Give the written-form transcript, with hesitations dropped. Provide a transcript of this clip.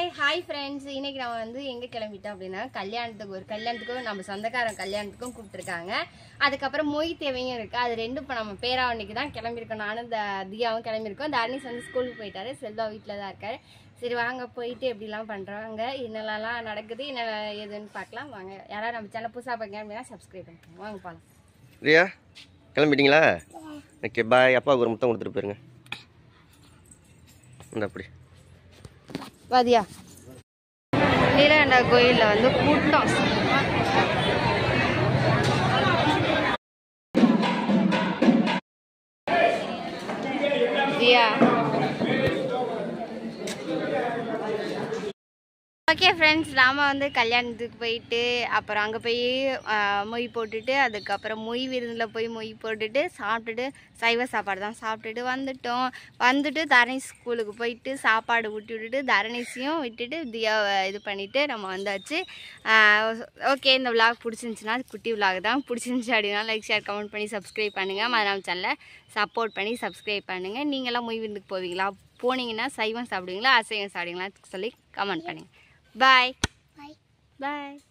Hi friends, இன்னைக்கு நம்ம வந்து எங்கே கிளம்பிட்டோம் அப்படின்னா கல்யாணத்துக்கும் நம்ம சொந்தக்காரன் கல்யாணத்துக்கும் கூப்பிட்டுருக்காங்க. அதுக்கப்புறம் மொய் தேவையும் இருக்குது. அது ரெண்டும் இப்போ நம்ம பேராவணிக்கு தான் கிளம்பியிருக்கோம். நானும் தியாவும் கிளம்பியிருக்கோம். தர்னிஸ் வந்து ஸ்கூலுக்கு போயிட்டாரு, செல்வா வீட்டில் தான் இருக்காரு. சரி வாங்க போயிட்டு எப்படிலாம் பண்ணுறாங்க, என்னெல்லாம் நடக்குது, என்ன ஏதுன்னு பார்க்கலாம் வாங்க. யாராவது நம்ம சேனல் புதுசாக பார்க்க அப்படின்னா சப்ஸ்கிரைப் பண்ணிக்கோங்க. வாங்க போகலாம். ரியா கிளம்பிட்டீங்களா? Okay bye. அப்பாவுக்கு ஒரு முத்தம் கொடுத்துட்டு போயிருங்க. அப்படி வாதியா நீலகண்டா கோயிலில் வந்து கூட்டம். தியா ஓகே ஃப்ரெண்ட்ஸ், நாம் வந்து கல்யாணத்துக்கு போயிட்டு அப்புறம் அங்கே போய் மொய் போட்டுட்டு அதுக்கப்புறம் மொய் விருந்தில் போய் மொய் போட்டுட்டு சாப்பிட்டுட்டு சைவ சாப்பாடு தான் சாப்பிட்டுட்டு வந்துட்டு தரணீஸ் ஸ்கூலுக்கு போயிட்டு சாப்பாடு ஊட்டி விட்டுட்டு தரணீஸையும் விட்டுட்டு தியாவை இது பண்ணிவிட்டு நம்ம வந்தாச்சு. ஓகே, இந்த விளாக் பிடிச்சிருந்துச்சின்னா குட்டி விளாக் தான். பிடிச்சிருந்துச்சி அப்படின்னா லைக் ஷேர் கமெண்ட் பண்ணி சப்ஸ்கிரைப் பண்ணுங்கள். மதுராம் சேனலை சப்போர்ட் பண்ணி சப்ஸ்கிரைப் பண்ணுங்கள். நீங்களாம் மொய் விருந்துக்கு போவீங்களா? போனீங்கன்னா சைவம் சாப்பிடுவீங்களா அசைவம் சாப்பிடுவீங்களான்னு சொல்லி கமெண்ட் பண்ணுங்கள். Bye. Bye. Bye.